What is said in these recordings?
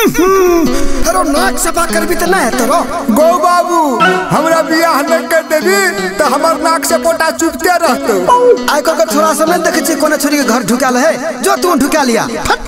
हेरो नाक सफा करबी त नहीं हेतरो। गो बाबू हमरा बियाह नहीं कर देबी तो हमर नाक से पोटा चुपते रहतो। आइ कल थोड़ा समय देखे छी कोने छोरी के घर ढुकाल है, जो तू ढुका लिया।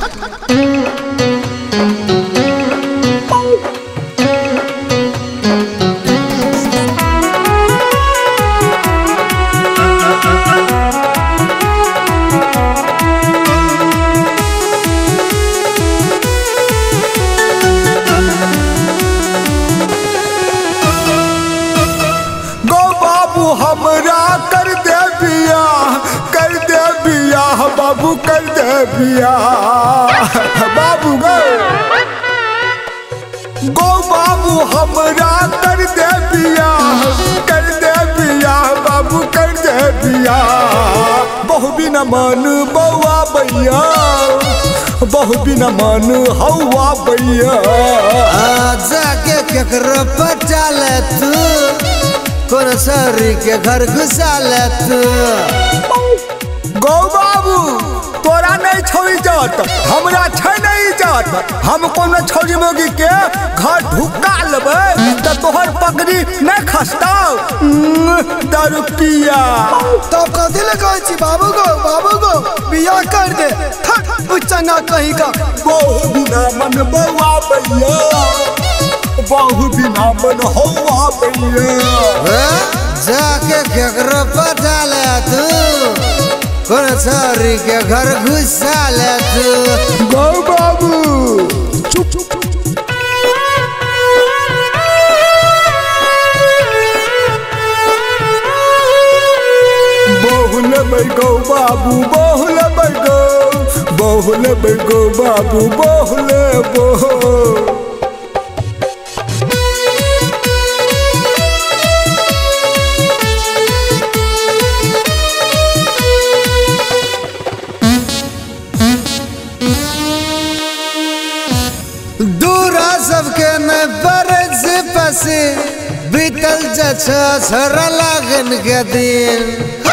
हमरा कर दे बियाह बाबू कर दे बियाह बाबू गो बाबू हमरा कर दे बियाह बाबू कर दे बियाह। बहु बिना मन बउआ बैया बहु बिना मन हवा बैया। जाके केकरो पटाले तू कौन सरी के घर घुसा ले तू। गौ बाबू तोरा नहीं छोड़ी जात हमरा छै नहीं जात। हम कोनो छोरी मोगी के घर ढुका लेबै त तोहर पगड़ी नहीं खसता। 10 रुपया तो कथी ले कहै छी बाबू गो बियाह कर दे। चंगा कहीं का बहु बिना मन बउआ बैया बहु बिना मन हवा बैया। जाके केकरो पटाले तू कौन सरी के घर घुसा ले तू। गौ बाबू बहुल गौ बाबू बहुल गौ बाबू बहुल दूरा सबके न बरस पसी बीतल छोरा लगन के दिन।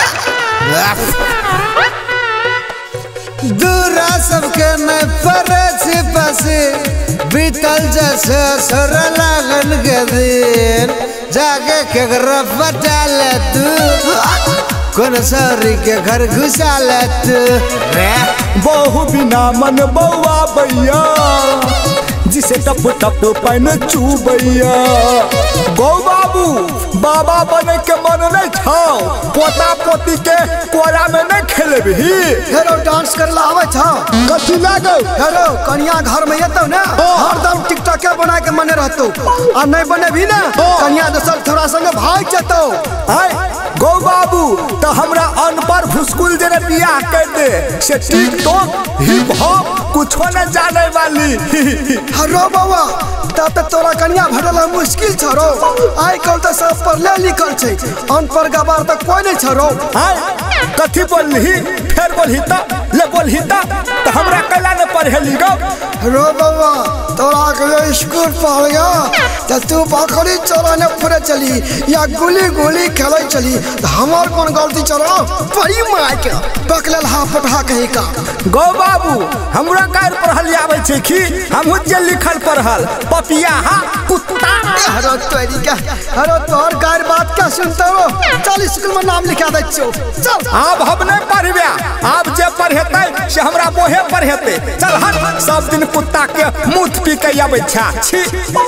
दूरा सबके न बरस पसी बीतल छोरा लगन के दिन। जाके केकरो पटाले तू कौन सरी के घर घुसा ले तू। बहु बिना मन बउआ बैया जिसे टप टप पैन चुबैया। गौ बाबू बाबा बने के मन नहीं छाओ पोता पोती के कोरा में नहीं खेलबी। हेरो डांस करला आवे छ कथी लागो हेरो कन्या घर में येतो ना हरदम टिकटॉक बना के मने रहतो आ नहीं बने भी ना कन्या दोसर थोड़ा संग भाग जतो। गौ बाबू तो हमरा अनपढ़ भुस्कुल जे बियाह कर दे से टिकटॉक हिप हॉप कुछो न जाने वाली। हरो बाबा तब तक तोरा कन्या भरला मुश्किल छरो। आइ कल तो सब पढ़ले लिखल छै अनपढ़ गवार तक कोई नहीं छरो। कथी बोलही फेर बोलही तो हमरा कला न पढ़ेली गो। रो बाबा तोरा के स्कूल पढ़ गया तो तू बकरी चराने फुरे चली या गुली खेले चली तो हमार कौन गलती चलो बड़ी मार के पकड़ल हा पठा कहीं का। गौ बाबू हमरा काल पढ़ल आवे छै कि हमहु जे लिखल पढ़ल पपिया हा कुत्ता। हरो तोरी का हरो तोर गार बात क्या सुनते हो। चल स्कूल में नाम लिखा दे चल। अब हम नहीं पढ़बे अब जे पढ़ेते से हमरा मोहे पढ़ेते। चल हट सब दिन कुत्ता के मुंह पी के आबै छा छी।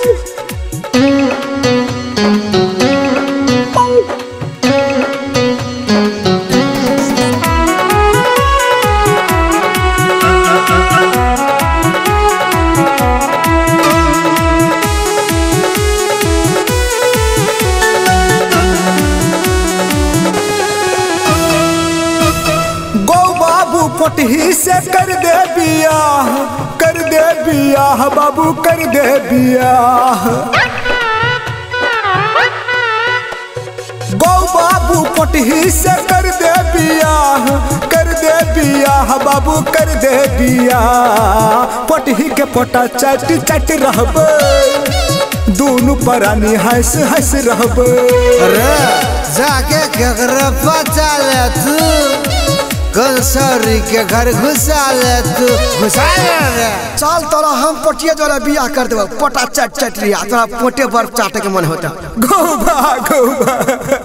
पोटही से कर दे बियाह बाबू कर दे बियाह। गौ बाबू पोटही से कर दे बियाह बाबू कर दे बियाह। पोटही के पोटा चट रहबे दोनों परानी हंस रहबे। जाके केकरो पटाले तू कंसौरी के घर घुसा ले तू घुसा ले। चल तोरा हम पटिया जरा बियाह कर देबो, पटा चट चट लिया तोरा पोटे पर चाटे के मन होता। गौबा